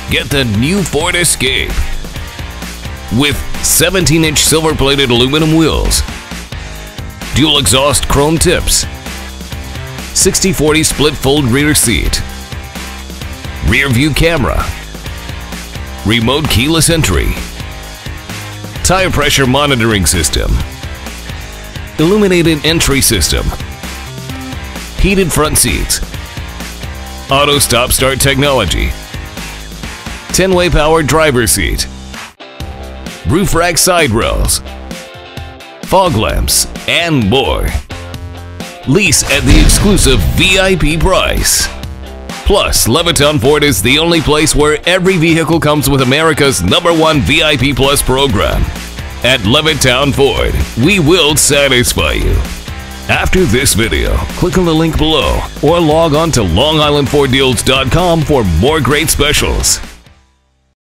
Get the new Ford Escape with 17-inch silver-plated aluminum wheels, dual exhaust chrome tips, 60/40 split fold rear seat, rear view camera, remote keyless entry, tire pressure monitoring system, illuminated entry system, heated front seats, auto stop start technology, 10-way power driver's seat, roof rack side rails, fog lamps, and more. Lease at the exclusive VIP price. Plus, Levittown Ford is the only place where every vehicle comes with America's #1 VIP Plus program. At Levittown Ford, we will satisfy you. After this video, click on the link below or log on to LongIslandFordDeals.com for more great specials.